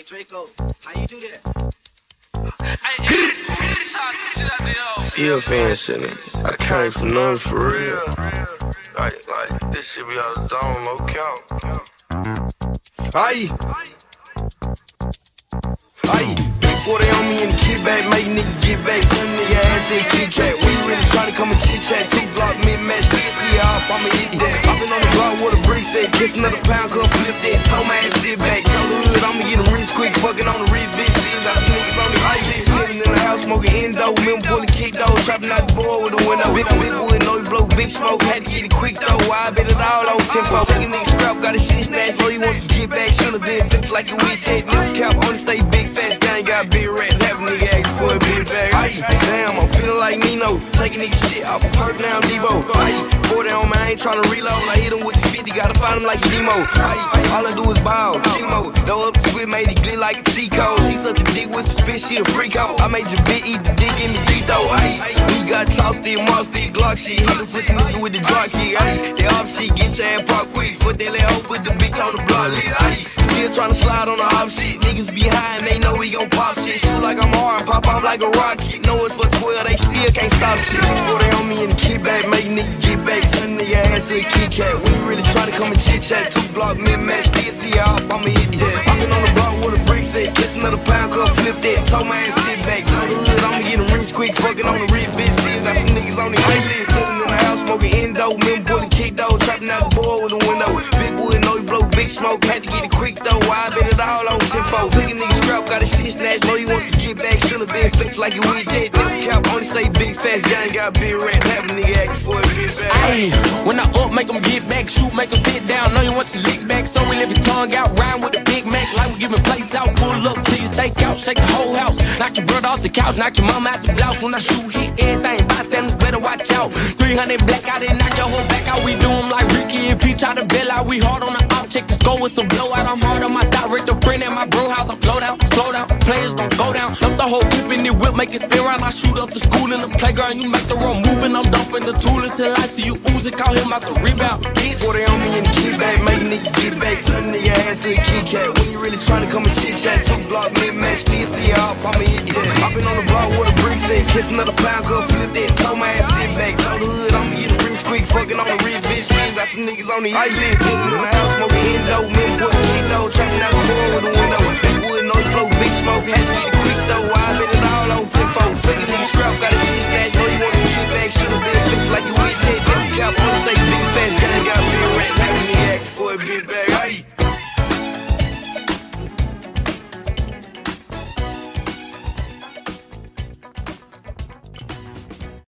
Hey Draco, how you do that? CFN shit, I came from nothing for real. Like this shit be out of the dome, no count. Aye. Before they on me in the kickback, make nigga get back, turn nigga ass in Kit Kat. We really tryna come and chit chat, 2 block mid-match, see off, I'ma hit that. I been on the block with a brick set, kiss another pound, come flip that. Told my ass sit back, told the hood I'ma get rich quick, fucking on the rich bitch. Still got some niggas on the ice, sitting in the house smoking endo, remember pulling kick though, trapping out the board with the window. Big wood, know you blow big smoke, had to get it quick though. I bet it all on tempo. Take a nigga scrap, got a shit stash, so he wants to get back. Should've been fixed like you with that. Nigga cap on, stay big fast, gang got big rats, have a nigga ask for a big bag. Aye, damn, I'm feeling like Nino, taking nigga shit off a perk now, Debo. Aye, 40 on me, I ain't tryna reload. I hit him with the 50, gotta find him like Demo. Aye, all I do is ball, chemo. Throw up the squid, made it glitch like a Chico. She sucked the dick with suspicion, she a freak out. I made your bitch eat the dick in the deep though. Aye, we got chopstick, mobstick, Glock shit. Hit the pussy nigga with the drop kick. Aye, they off shit, get your ass park quick. Foot that let hoe, put the bitch on the block list. Aye, still tryna slide on the off shit. Niggas behind, they know we gon' pop shit. Shoot like I'm hard, pop off like a rocket. Know it's for 12, they still can't stop shit. Before they on me in the kickback, make nigga get back, turn nigga ass to a Kit Kat. We really tryna come and chit chat, 2 block mid-match, see off, I'ma hit that. I been on the block with a brick set, kiss another pound, come flip that. Told my ass sit back, told the hood I'ma get rich quick, fucking on the rich bitch. Still got some niggas on the eyelid, chillin' in the house, smoking endo, remember pulling kick though, trapping out the board with the window. Big wood, know you blow big smoke, had to get it quick though. I bet it all on tempo. Took a nigga scrap, got a shit snatch, know he wants to get back, should've been fixed like you with that. Nigga cap on, stay big fast, gang got big rat, have a nigga ask for a big bag. Ayy, when I up, make him get back, shoot, make him sit down, know you want your lick back, so we lift his tongue out, rhyme with a Big Mac, like we giving plates out, full up, see you steak out, shake the whole house, knock your brother off the couch, knock your mama out the blouse, when I shoot, hit everything, bystanders better watch out, 300 black out and knock your whole back out, we do him like Ricky, if he try to bail out, we hard on the out, check the score with some blowout, I'm hard on my director friend at my bro house, I'm slow down, players gon' go down, dump the whole whip in the whip, make it spin round, I shoot up the school in the playground, you make the wrong move and I'm dumping the tool until I see you oozing, call him out the rebound, bitch. 40 on me in the kickback, make nigga get back, turn nigga ass to a Kit Kat. When you really tryna come and chit chat, 2 block mid-match, see off, I'ma hit that. I been on the block with a brick set, kiss another pound, come flip that. Told my ass sit back, told the hood I'ma get rich quick, fucking on the rich bitch. Still got some niggas on the eyelid, chillin' in the house, smoking endo, remember pulling kick though, trapping out the board